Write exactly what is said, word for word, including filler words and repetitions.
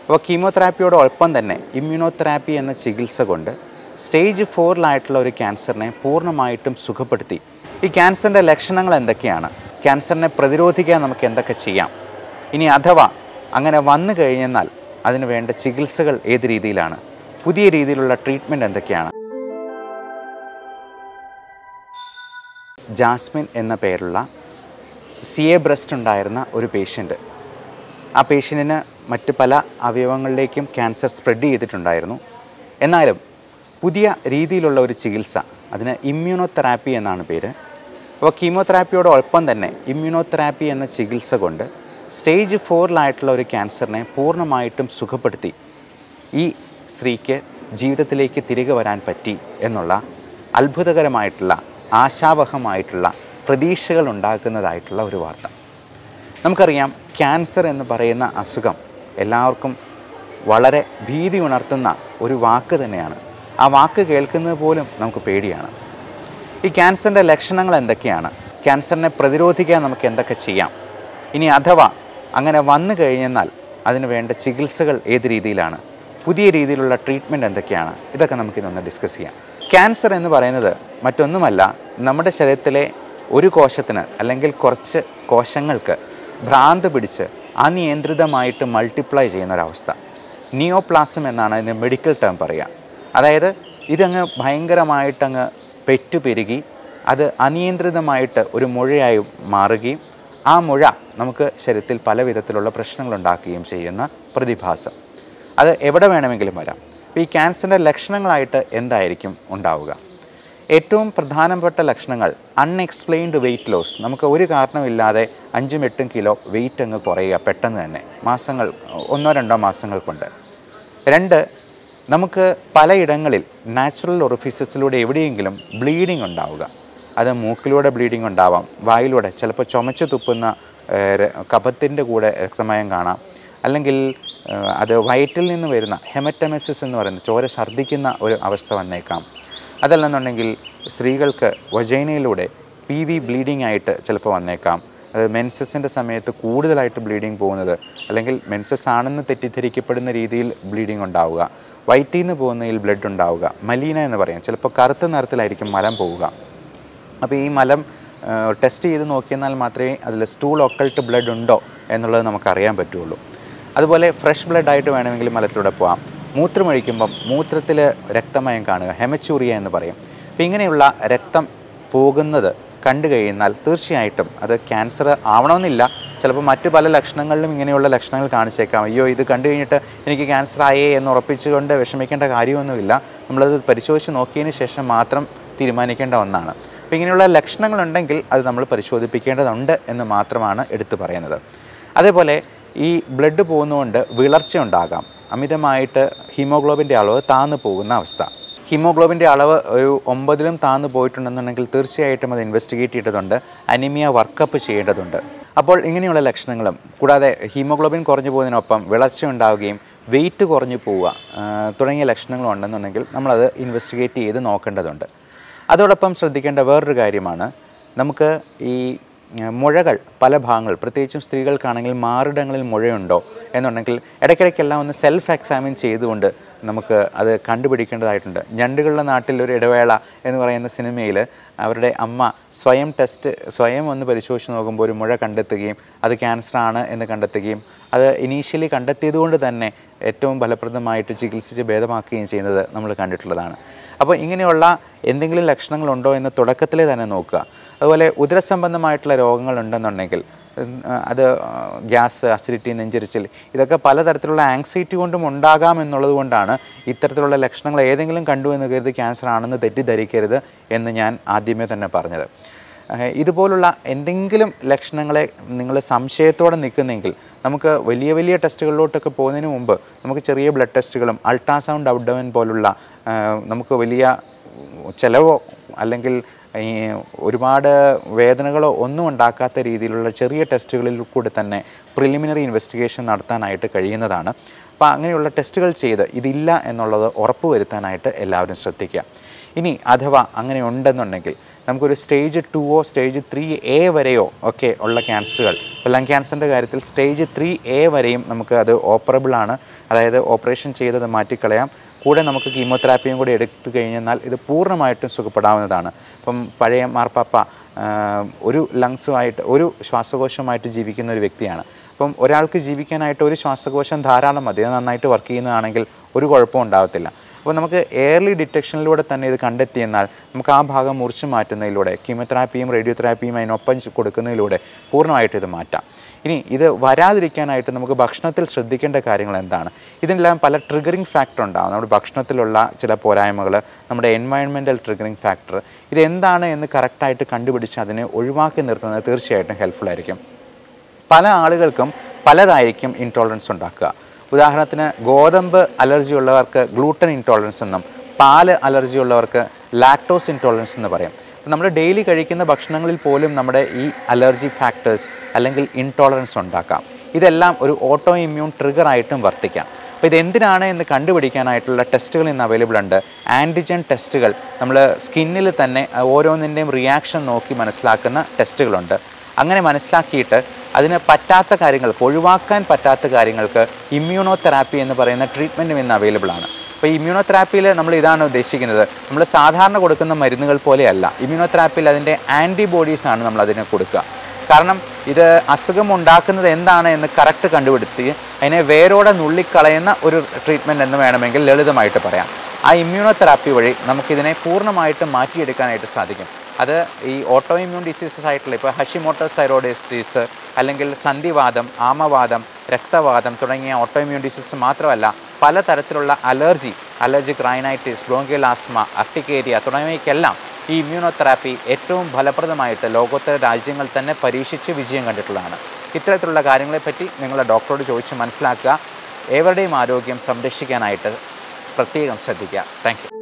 അപ്പോൾ കീമോതെറാപ്പിയോടൊപ്പം തന്നെ ഇമ്മ്യൂണോതെറാപ്പി എന്ന ചികിത്സ കൊണ്ട് സ്റ്റേജ് ഫോറിലായിട്ടുള്ള ഒരു ക്യാൻസറിനെ പൂർണ്ണമായിട്ടും സുഖപ്പെടുത്തി. ഈ ക്യാൻസറിൻ്റെ ലക്ഷണങ്ങൾ എന്തൊക്കെയാണ്, ക്യാൻസറിനെ പ്രതിരോധിക്കാൻ നമുക്ക് എന്തൊക്കെ ചെയ്യാം, ഇനി അഥവാ അങ്ങനെ വന്നു കഴിഞ്ഞെന്നാൽ അതിന് വേണ്ട ചികിത്സകൾ ഏത് രീതിയിലാണ്, പുതിയ രീതിയിലുള്ള ട്രീറ്റ്മെൻറ്റ് എന്തൊക്കെയാണ്. ജാസ്മിൻ എന്ന പേരുള്ള സി എ ബ്രസ്റ്റ് ഉണ്ടായിരുന്ന ഒരു പേഷ്യൻ്റ്, ആ പേഷ്യൻറ്റിന് മറ്റ് പല അവയവങ്ങളിലേക്കും ക്യാൻസർ സ്പ്രെഡ് ചെയ്തിട്ടുണ്ടായിരുന്നു. എന്നാലും പുതിയ രീതിയിലുള്ള ഒരു ചികിത്സ, അതിന് ഇമ്മ്യൂണോതെറാപ്പി എന്നാണ് പേര്. അപ്പോൾ കീമോതെറാപ്പിയോടൊപ്പം തന്നെ ഇമ്മ്യൂണോതെറാപ്പി എന്ന ചികിത്സ കൊണ്ട് സ്റ്റേജ് ഫോറിലായിട്ടുള്ള ഒരു ക്യാൻസറിനെ പൂർണ്ണമായിട്ടും സുഖപ്പെടുത്തി ഈ സ്ത്രീക്ക് ജീവിതത്തിലേക്ക് തിരികെ വരാൻ പറ്റി എന്നുള്ള അത്ഭുതകരമായിട്ടുള്ള ആശാവഹമായിട്ടുള്ള പ്രതീക്ഷകൾ ഉണ്ടാക്കുന്നതായിട്ടുള്ള ഒരു വാർത്ത. നമുക്കറിയാം, ക്യാൻസർ എന്ന് പറയുന്ന അസുഖം എല്ലാവർക്കും വളരെ ഭീതി ഉണർത്തുന്ന ഒരു വാക്ക് തന്നെയാണ്. ആ വാക്ക് കേൾക്കുന്നത് പോലും നമുക്ക് പേടിയാണ്. ഈ ക്യാൻസറിൻ്റെ ലക്ഷണങ്ങൾ എന്തൊക്കെയാണ്, ക്യാൻസറിനെ പ്രതിരോധിക്കാൻ നമുക്ക് എന്തൊക്കെ ചെയ്യാം, ഇനി അഥവാ അങ്ങനെ വന്നു കഴിഞ്ഞെന്നാൽ അതിന് വേണ്ട ചികിത്സകൾ ഏത് രീതിയിലാണ്, പുതിയ രീതിയിലുള്ള ട്രീറ്റ്മെൻറ്റ് എന്തൊക്കെയാണ്, ഇതൊക്കെ നമുക്കിതൊന്ന് ഡിസ്കസ് ചെയ്യാം. ക്യാൻസർ എന്ന് പറയുന്നത് മറ്റൊന്നുമല്ല, നമ്മുടെ ശരീരത്തിലെ ഒരു കോശത്തിന് അല്ലെങ്കിൽ കുറച്ച് കോശങ്ങൾക്ക് ഭ്രാന്ത് പിടിച്ച് അനിയന്ത്രിതമായിട്ട് മൾട്ടിപ്ലൈ ചെയ്യുന്ന ഒരവസ്ഥ. നിയോപ്ലാസം എന്നാണ് അതിന് മെഡിക്കൽ ടേം പറയുക. അതായത് ഇതങ്ങ് ഭയങ്കരമായിട്ടങ്ങ് പെറ്റുപെരുകി അത് അനിയന്ത്രിതമായിട്ട് ഒരു മുഴയായി മാറുകയും ആ മുഴ നമുക്ക് ശരീരത്തിൽ പല വിധത്തിലുള്ള പ്രശ്നങ്ങളുണ്ടാക്കുകയും ചെയ്യുന്ന പ്രതിഭാസം. അത് എവിടെ വേണമെങ്കിലും വരാം. അപ്പോൾ ഈ ക്യാൻസറിൻ്റെ ലക്ഷണങ്ങളായിട്ട് എന്തായിരിക്കും ഉണ്ടാവുക? ഏറ്റവും പ്രധാനപ്പെട്ട ലക്ഷണങ്ങൾ അൺഎക്സ്പ്ലെയിൻഡ് വെയിറ്റ് ലോസ്. നമുക്ക് ഒരു കാരണമില്ലാതെ അഞ്ചും എട്ടും കിലോ വെയിറ്റ് അങ്ങ് കുറയുക പെട്ടെന്ന് തന്നെ, മാസങ്ങൾ ഒന്നോ രണ്ടോ മാസങ്ങൾ കൊണ്ട്. രണ്ട്, നമുക്ക് പലയിടങ്ങളിൽ നാച്ചുറൽ ഒറിഫിസസിലൂടെ എവിടെയെങ്കിലും ബ്ലീഡിങ് ഉണ്ടാവുക. അത് മൂക്കിലൂടെ ബ്ലീഡിങ് ഉണ്ടാവാം, വായിലൂടെ ചിലപ്പോൾ ചുമച്ച് തുപ്പുന്ന കഫത്തിൻ്റെ കൂടെ രക്തമയം കാണാം, അല്ലെങ്കിൽ അത് വയറ്റിൽ നിന്ന് വരുന്ന ഹെമറ്റമെസിസ് എന്ന് പറയുന്ന ചോര ഛർദ്ദിക്കുന്ന ഒരു അവസ്ഥ വന്നേക്കാം. അതല്ലെന്നുണ്ടെങ്കിൽ സ്ത്രീകൾക്ക് വജൈനയിലൂടെ പി വി ബ്ലീഡിംഗ് ആയിട്ട് ചിലപ്പോൾ വന്നേക്കാം. അത് മെൻസസിൻ്റെ സമയത്ത് കൂടുതലായിട്ട് ബ്ലീഡിങ് പോകുന്നത്, അല്ലെങ്കിൽ മെൻസസ് ആണെന്ന് തെറ്റിദ്ധരിക്കപ്പെടുന്ന രീതിയിൽ ബ്ലീഡിങ് ഉണ്ടാവുക, വയറ്റിൽ നിന്ന് പോകുന്നതിൽ ബ്ലഡ് ഉണ്ടാവുക, മലീന എന്ന് പറയാം, ചിലപ്പോൾ കറുത്ത നിറത്തിലായിരിക്കും മലം പോവുക. അപ്പോൾ ഈ മലം ടെസ്റ്റ് ചെയ്ത് നോക്കിയെന്നാൽ മാത്രമേ അതിൽ സ്റ്റൂൾ ഒക്കൾട്ട് ബ്ലഡ് ഉണ്ടോ എന്നുള്ളത് നമുക്കറിയാൻ പറ്റുള്ളൂ. അതുപോലെ ഫ്രഷ് ബ്ലഡായിട്ട് വേണമെങ്കിൽ മലത്തിലൂടെ പോകാം. മൂത്രമൊഴിക്കുമ്പം മൂത്രത്തിൽ രക്തമയം കാണുക, ഹെമച്ചൂറിയ എന്ന് പറയും. അപ്പോൾ ഇങ്ങനെയുള്ള രക്തം പോകുന്നത് കണ്ടു കഴിഞ്ഞാൽ തീർച്ചയായിട്ടും അത് ക്യാൻസർ ആവണമെന്നില്ല. ചിലപ്പോൾ മറ്റ് പല ലക്ഷണങ്ങളിലും ഇങ്ങനെയുള്ള ലക്ഷണങ്ങൾ കാണിച്ചേക്കാം. അയ്യോ, ഇത് കണ്ടു കഴിഞ്ഞിട്ട് എനിക്ക് ക്യാൻസർ ആയേ എന്ന് ഉറപ്പിച്ചുകൊണ്ട് വിഷമിക്കേണ്ട കാര്യമൊന്നുമില്ല. നമ്മളത് പരിശോധിച്ച് നോക്കിയതിന് ശേഷം മാത്രം തീരുമാനിക്കേണ്ട ഒന്നാണ്. അപ്പോൾ ഇങ്ങനെയുള്ള ലക്ഷണങ്ങളുണ്ടെങ്കിൽ അത് നമ്മൾ പരിശോധിപ്പിക്കേണ്ടതുണ്ട് എന്ന് മാത്രമാണ് എടുത്തു പറയുന്നത്. അതേപോലെ ഈ ബ്ലഡ് പോകുന്നതുകൊണ്ട് വിളർച്ച ഉണ്ടാകാം, അമിതമായിട്ട് ഹീമോഗ്ലോബിൻ്റെ അളവ് താന്നു പോകുന്ന അവസ്ഥ. ഹീമോഗ്ലോബിൻ്റെ അളവ് ഒരു ഒമ്പതിലും താന്നു പോയിട്ടുണ്ടെന്നുണ്ടെങ്കിൽ തീർച്ചയായിട്ടും അത് ഇൻവെസ്റ്റിഗേറ്റ് ചെയ്യേണ്ടതുണ്ട്, അനീമിയ വർക്കപ്പ് ചെയ്യേണ്ടതുണ്ട്. അപ്പോൾ ഇങ്ങനെയുള്ള ലക്ഷണങ്ങളും കൂടാതെ ഹീമോഗ്ലോബിൻ കുറഞ്ഞു പോകുന്നതിനൊപ്പം വിളർച്ച ഉണ്ടാവുകയും വെയിറ്റ് കുറഞ്ഞു പോവുക തുടങ്ങിയ ലക്ഷണങ്ങൾ ഉണ്ടെന്നുണ്ടെങ്കിൽ നമ്മളത് ഇൻവെസ്റ്റിഗേറ്റ് ചെയ്ത് നോക്കേണ്ടതുണ്ട്. അതോടൊപ്പം ശ്രദ്ധിക്കേണ്ട വേറൊരു കാര്യമാണ്, നമുക്ക് ഈ മുഴകൾ പല ഭാഗങ്ങൾ, പ്രത്യേകിച്ചും സ്ത്രീകൾക്കാണെങ്കിൽ മാറിടങ്ങളിൽ മുഴയുണ്ടോ എന്നുണ്ടെങ്കിൽ ഇടയ്ക്കിടയ്ക്കെല്ലാം ഒന്ന് സെൽഫ് എക്സാമിൻ ചെയ്തുകൊണ്ട് നമുക്ക് അത് കണ്ടുപിടിക്കേണ്ടതായിട്ടുണ്ട്. ഞണ്ടുകളുടെ നാട്ടിൽ ഒരു ഇടവേള എന്ന് പറയുന്ന സിനിമയിൽ അവരുടെ അമ്മ സ്വയം ടെസ്റ്റ് സ്വയം ഒന്ന് പരിശോധിച്ച് നോക്കുമ്പോൾ ഒരു മുഴ കണ്ടെത്തുകയും അത് ക്യാൻസറാണ് എന്ന് കണ്ടെത്തുകയും അത് ഇനീഷ്യലി കണ്ടെത്തിയതുകൊണ്ട് തന്നെ ഏറ്റവും ഫലപ്രദമായിട്ട് ചികിത്സിച്ച് ഭേദമാക്കുകയും ചെയ്യുന്നത് നമ്മൾ കണ്ടിട്ടുള്ളതാണ്. അപ്പോൾ ഇങ്ങനെയുള്ള എന്തെങ്കിലും ലക്ഷണങ്ങളുണ്ടോ എന്ന് തുടക്കത്തിലേ തന്നെ നോക്കുക. അതുപോലെ ഉദരസംബന്ധമായിട്ടുള്ള രോഗങ്ങളുണ്ടെന്നുണ്ടെങ്കിൽ അത് ഗ്യാസ്, അസിഡിറ്റി, നെഞ്ചരിച്ചിൽ, ഇതൊക്കെ പലതരത്തിലുള്ള ആങ്സൈറ്റി കൊണ്ടും ഉണ്ടാകാം എന്നുള്ളത് കൊണ്ടാണ് ഇത്തരത്തിലുള്ള ലക്ഷണങ്ങൾ ഏതെങ്കിലും കണ്ടു എന്ന് കരുതി ക്യാൻസർ ആണെന്ന് തെറ്റിദ്ധരിക്കരുത് എന്ന് ഞാൻ ആദ്യമേ തന്നെ പറഞ്ഞത്. ഇതുപോലുള്ള എന്തെങ്കിലും ലക്ഷണങ്ങളെ നിങ്ങൾ സംശയത്തോടെ നിൽക്കുന്നെങ്കിൽ നമുക്ക് വലിയ വലിയ ടെസ്റ്റുകളിലോട്ടൊക്കെ പോകുന്നതിന് മുമ്പ് നമുക്ക് ചെറിയ ബ്ലഡ് ടെസ്റ്റുകളും അൾട്രാസൗണ്ട് ഔട്ട്ഡോൺ പോലുള്ള നമുക്ക് വലിയ ചിലവോ അല്ലെങ്കിൽ ഈ ഒരുപാട് വേദനകളോ ഒന്നും ഉണ്ടാക്കാത്ത രീതിയിലുള്ള ചെറിയ ടെസ്റ്റുകളിൽ കൂടി തന്നെ പ്രിലിമിനറി ഇൻവെസ്റ്റിഗേഷൻ നടത്താനായിട്ട് കഴിയുന്നതാണ്. അപ്പോൾ അങ്ങനെയുള്ള ടെസ്റ്റുകൾ ചെയ്ത് ഇതില്ല എന്നുള്ളത് ഉറപ്പുവരുത്താനായിട്ട് എല്ലാവരും ശ്രദ്ധിക്കുക. ഇനി അഥവാ അങ്ങനെ ഉണ്ടെന്നുണ്ടെങ്കിൽ നമുക്കൊരു സ്റ്റേജ് ടുവോ സ്റ്റേജ് ത്രീ എ വരെയോ ഒക്കെ ഉള്ള ക്യാൻസറുകൾ, ഇപ്പോൾ ലങ് ക്യാൻസറിൻ്റെ കാര്യത്തിൽ സ്റ്റേജ് ത്രീ എ വരെയും നമുക്ക് അത് ഓപ്പറബിളാണ്. അതായത് ഓപ്പറേഷൻ ചെയ്തത് മാറ്റിക്കളയാം. കൂടെ നമുക്ക് കീമോതെറാപ്പിയും കൂടി എടുത്തു കഴിഞ്ഞാൽ ഇത് പൂർണ്ണമായിട്ടും സുഖപ്പെടാവുന്നതാണ്. അപ്പം പഴയ മാർപ്പാപ്പ ഒരു ലങ്സുമായിട്ട് ഒരു ശ്വാസകോശമായിട്ട് ജീവിക്കുന്ന ഒരു വ്യക്തിയാണ്. അപ്പം ഒരാൾക്ക് ജീവിക്കാനായിട്ട് ഒരു ശ്വാസകോശം ധാരാളം മതി. അത് നന്നായിട്ട് വർക്ക് ചെയ്യുന്നതാണെങ്കിൽ ഒരു കുഴപ്പവും ഉണ്ടാകത്തില്ല. അപ്പോൾ നമുക്ക് എയർലി ഡിറ്റക്ഷനിലൂടെ തന്നെ ഇത് കണ്ടെത്തിയെന്നാൽ നമുക്ക് ആ ഭാഗം മുറിച്ച് മാറ്റുന്നതിലൂടെ കീമോതെറാപ്പിയും റേഡിയോതെറാപ്പിയും അതിനൊപ്പം കൊടുക്കുന്നതിലൂടെ പൂർണ്ണമായിട്ട് ഇത് മാറ്റാം. ഇനി ഇത് വരാതിരിക്കാനായിട്ട് നമുക്ക് ഭക്ഷണത്തിൽ ശ്രദ്ധിക്കേണ്ട കാര്യങ്ങൾ എന്താണ്? ഇതിനെല്ലാം പല ട്രിഗറിങ് ഫാക്ടർ ഉണ്ടാകും. നമ്മുടെ ഭക്ഷണത്തിലുള്ള ചില പോരായ്മകൾ, നമ്മുടെ എൻവയൺമെൻറ്റൽ ട്രിഗറിങ് ഫാക്ടർ, ഇതെന്താണ് എന്ന് കറക്റ്റായിട്ട് കണ്ടുപിടിച്ച് അതിനെ ഒഴിവാക്കി നിർത്തുന്നത് തീർച്ചയായിട്ടും ഹെൽപ്ഫുൾ ആയിരിക്കും. പല ആളുകൾക്കും പലതായിരിക്കും ഇൻടോളറൻസ് ഉണ്ടാക്കുക. ഉദാഹരണത്തിന് ഗോതമ്പ് അലർജി ഉള്ളവർക്ക് ഗ്ലൂട്ടൻ ഇൻടോളറൻസ് എന്നും പാല് അലർജി ഉള്ളവർക്ക് ലാക്ടോസ് ഇൻടോളറൻസ് എന്ന് പറയും. നമ്മൾ ഡെയിലി കഴിക്കുന്ന ഭക്ഷണങ്ങളിൽ പോലും നമ്മുടെ ഈ അലർജി ഫാക്ടേഴ്സ് അല്ലെങ്കിൽ ഇൻടോളറൻസ് ഉണ്ടാക്കാം. ഇതെല്ലാം ഒരു ഓട്ടോ ഇമ്മ്യൂൺ ട്രിഗറായിട്ടും വർത്തിക്കാം. അപ്പോൾ ഇതെന്തിനാണ് എന്ന് കണ്ടുപിടിക്കാനായിട്ടുള്ള ടെസ്റ്റുകൾ ഇന്ന് അവൈലബിൾ ഉണ്ട്. ആൻറ്റിജൻ ടെസ്റ്റുകൾ, നമ്മൾ സ്കിന്നിൽ തന്നെ ഓരോന്നിൻ്റെയും റിയാക്ഷൻ നോക്കി മനസ്സിലാക്കുന്ന ടെസ്റ്റുകളുണ്ട്. അങ്ങനെ മനസ്സിലാക്കിയിട്ട് അതിന് പറ്റാത്ത കാര്യങ്ങൾക്ക്, ഒഴിവാക്കാൻ പറ്റാത്ത കാര്യങ്ങൾക്ക് ഇമ്മ്യൂണോ തെറാപ്പി എന്ന് പറയുന്ന ട്രീറ്റ്മെൻറ്റും ഇന്ന് അവൈലബിൾ ആണ്. അപ്പോൾ ഈ ഇമ്മ്യൂണോ തെറാപ്പിയിൽ നമ്മൾ ഇതാണ് ഉദ്ദേശിക്കുന്നത്. നമ്മൾ സാധാരണ കൊടുക്കുന്ന മരുന്നുകൾ പോലെയല്ല. ഇമ്മ്യൂണോ തെറാപ്പിയിൽ അതിൻ്റെ ആൻറ്റിബോഡീസാണ് നമ്മൾ അതിന് കൊടുക്കുക. കാരണം ഇത് അസുഖം ഉണ്ടാക്കുന്നത് എന്താണ് എന്ന് കറക്റ്റ് കണ്ടുപിടുത്തി അതിനെ വേരോടെ നുള്ളിക്കളയുന്ന ഒരു ട്രീറ്റ്മെൻറ്റ് എന്ന് വേണമെങ്കിൽ ലളിതമായിട്ട് പറയാം. ആ ഇമ്മ്യൂണോ തെറാപ്പി വഴി നമുക്കിതിനെ പൂർണ്ണമായിട്ടും മാറ്റിയെടുക്കാനായിട്ട് സാധിക്കും. അത് ഈ ഓട്ടോ ഇമ്മ്യൂൺ ഡിസീസസ് ആയിട്ടുള്ള ഇപ്പോൾ ഹഷിമോട്ടോസ് തൈറോയിഡ് ഡിസീസ് അല്ലെങ്കിൽ സന്ധിവാദം, ആമവാദം, രക്തവാദം തുടങ്ങിയ ഓട്ടോ ഇമ്മ്യൂൺ ഡിസീസ് മാത്രമല്ല, പലതരത്തിലുള്ള allergy, allergic rhinitis, bronchial asthma, urticaria തുടങ്ങിയവയ്ക്കെല്ലാം ഈ ഇമ്മ്യൂണോ തെറാപ്പി ഏറ്റവും ഫലപ്രദമായിട്ട് ലോകോത്തര രാജ്യങ്ങൾ തന്നെ പരീക്ഷിച്ച് വിജയം കണ്ടിട്ടുള്ളതാണ്. ഇത്തരത്തിലുള്ള കാര്യങ്ങളെപ്പറ്റി നിങ്ങളുടെ ഡോക്ടറോട് ചോദിച്ച് മനസ്സിലാക്കുക. ഏവരുടെയും ആരോഗ്യം സംരക്ഷിക്കാനായിട്ട് പ്രത്യേകം ശ്രദ്ധിക്കുക. Thank U.